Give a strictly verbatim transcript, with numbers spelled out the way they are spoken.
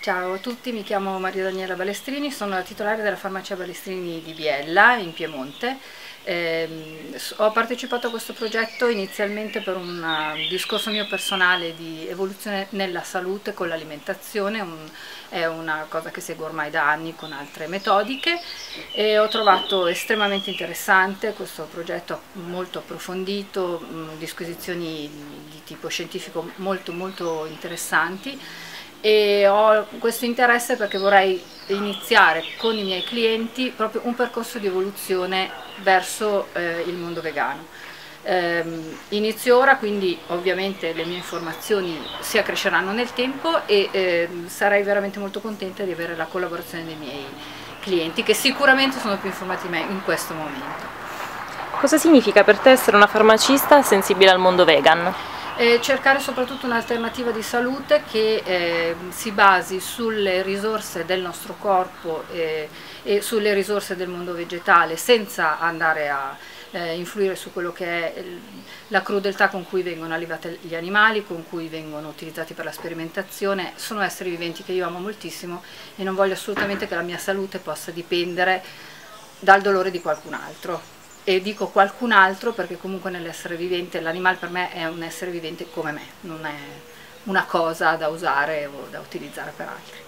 Ciao a tutti, mi chiamo Maria Daniela Balestrini, sono la titolare della farmacia Balestrini di Biella in Piemonte. Eh, ho partecipato a questo progetto inizialmente per un uh, discorso mio personale di evoluzione nella salute con l'alimentazione, un, è una cosa che seguo ormai da anni con altre metodiche e ho trovato estremamente interessante questo progetto molto approfondito, mh, disquisizioni di tipo scientifico molto molto interessanti. E ho questo interesse perché vorrei iniziare con i miei clienti proprio un percorso di evoluzione verso eh, il mondo vegano. Eh, inizio ora, quindi ovviamente le mie informazioni si accresceranno nel tempo e eh, sarei veramente molto contenta di avere la collaborazione dei miei clienti, che sicuramente sono più informati di me in questo momento. Cosa significa per te essere una farmacista sensibile al mondo vegan? Eh, cercare soprattutto un'alternativa di salute che eh, si basi sulle risorse del nostro corpo eh, e sulle risorse del mondo vegetale, senza andare a eh, influire su quello che è la crudeltà con cui vengono allevati gli animali, con cui vengono utilizzati per la sperimentazione. Sono esseri viventi che io amo moltissimo e non voglio assolutamente che la mia salute possa dipendere dal dolore di qualcun altro. E dico qualcun altro perché comunque nell'essere vivente, l'animale per me è un essere vivente come me, non è una cosa da usare o da utilizzare per altri.